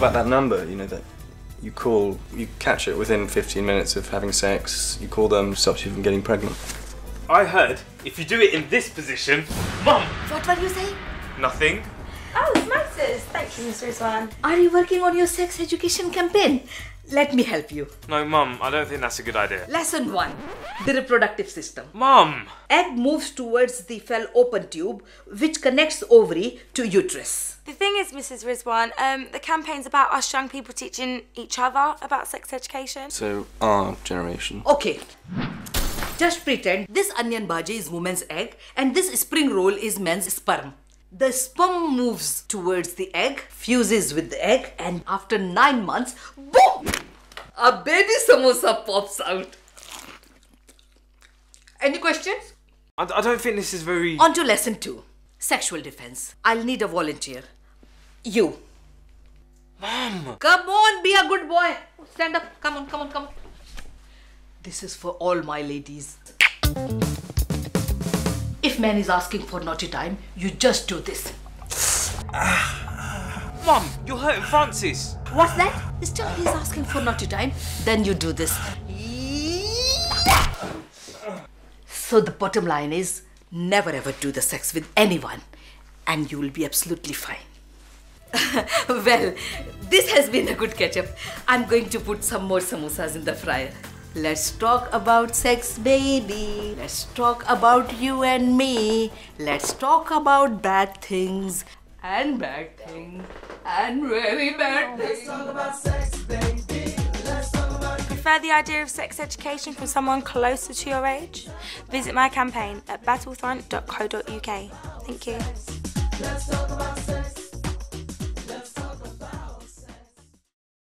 about that number, you know, that you call, you catch it within 15 minutes of having sex, you call them, stops you from getting pregnant. I heard if you do it in this position, Mum! What were you saying? Nothing. Oh, smokers. Thank you, Mr. Rizwan. Are you working on your sex education campaign? Let me help you. No, Mum, I don't think that's a good idea. Lesson 1. The reproductive system. Mum! Egg moves towards the fallopian tube, which connects ovary to uterus. The thing is, Mrs. Rizwan, the campaign's about us young people teaching each other about sex education. So, our generation. Okay. Just pretend this onion bhaji is woman's egg and this spring roll is men's sperm. The sperm moves towards the egg, fuses with the egg, and after 9 months, boom! A baby samosa pops out. Any questions? I don't think this is very... On to lesson 2. Sexual defense. I'll need a volunteer. You. Mum! Come on, be a good boy. Stand up. Come on, come on, come on. This is for all my ladies. If man is asking for naughty time, you just do this. Mum, you're hurting Francis. What's that? Still he's asking for naughty time, then you do this. So the bottom line is, never ever do the sex with anyone and you will be absolutely fine. Well, this has been a good catch-up. I'm going to put some more samosas in the fryer. Let's talk about sex, baby. Let's talk about you and me. Let's talk about bad things and bad things and very bad things. Let's talk about sex, baby. Let's talk about... Prefer the idea of sex education from someone closer to your age? Visit my campaign at battlefront.co.uk. Thank you. Let's talk about sex.